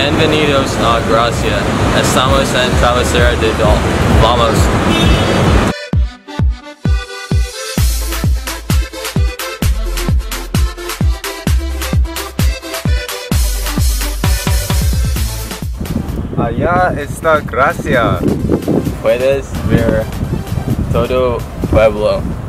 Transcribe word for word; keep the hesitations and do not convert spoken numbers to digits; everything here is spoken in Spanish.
Bienvenidos a Gracia. Estamos en Travesera de Dol. Vamos. Allá está Gracia. Puedes ver todo pueblo.